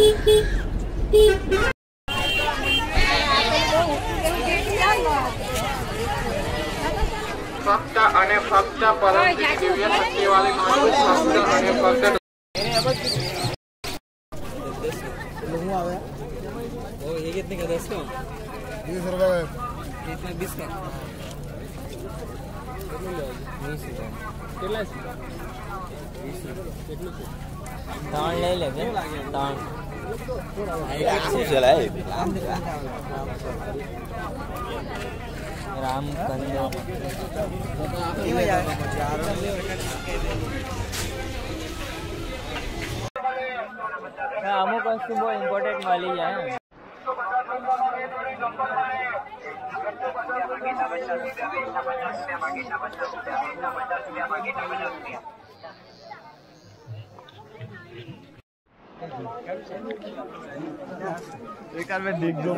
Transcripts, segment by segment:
फक्त અને ફક્ત પરમથી દિવ્ય શક્તિવાળી માનું ફક્ત અને ફક્ત ये कितने का 10 का 20 रुपए कितना 20 का કેટલા છે 20 કેટલું છે ત્રણ લઈ લેજે ત્રણ શું છે લાય રામ કંદ અમુક વસ્તુ બહુ ઇમ્પોર્ટન્ટ મળી જાય एक में देख दो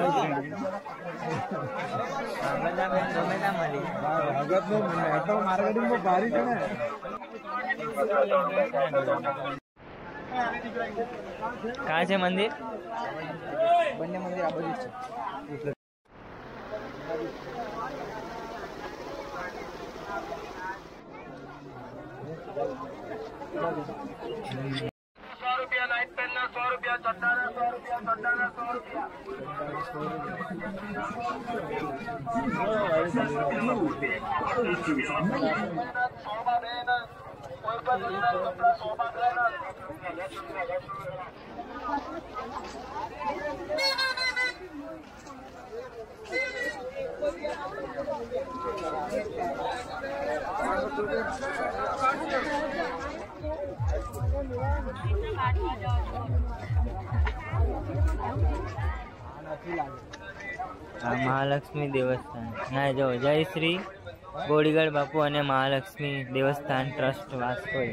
मार्केटिंग में बारिश है कहाँ है मंदिर बन्ने मंदिर आ बाजू છે ₹100 नाइट पेन ₹100 चट्टाना ₹100 महालक्ष्मी देवस्थान ना जो जय श्री गोड़ीगढ़ बापू અને महालक्ष्मी देवस्थान ट्रस्ट वास्को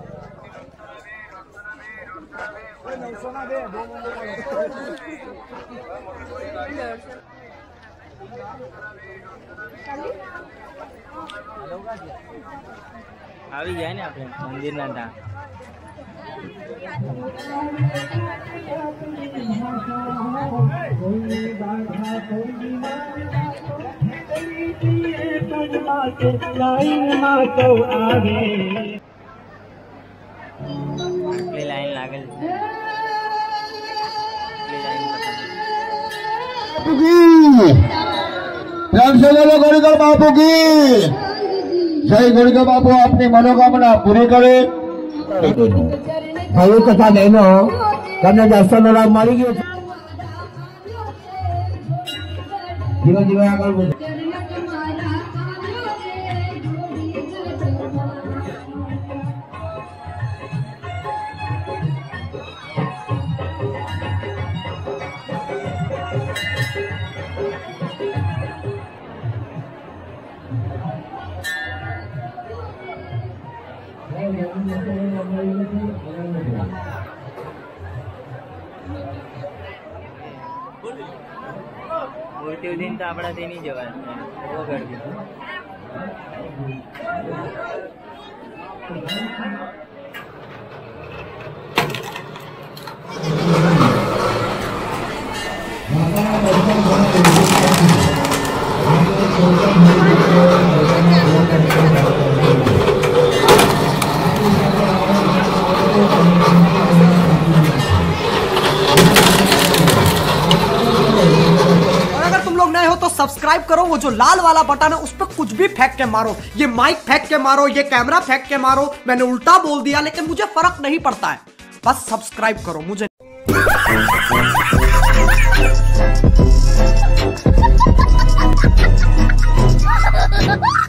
આવી જાય ને આપણે મંદિર ના તા लाइन लागल गोड़ीगढ़ बापू की जय। गोड़ीगढ़ बापू अपनी मनोकामना पूरी करे भाई कथा बहनो तने दर्शन लाभ मળી ગયો જીવા જીવા આગળ બોલ मूर्ति दिन तो अपना नहीं जवा वो कर दी तो सब्सक्राइब करो, वो जो लाल वाला बटन है उस पर कुछ भी फेंक के मारो, ये माइक फेंक के मारो, ये कैमरा फेंक के मारो, मैंने उल्टा बोल दिया लेकिन मुझे फर्क नहीं पड़ता है, बस सब्सक्राइब करो मुझे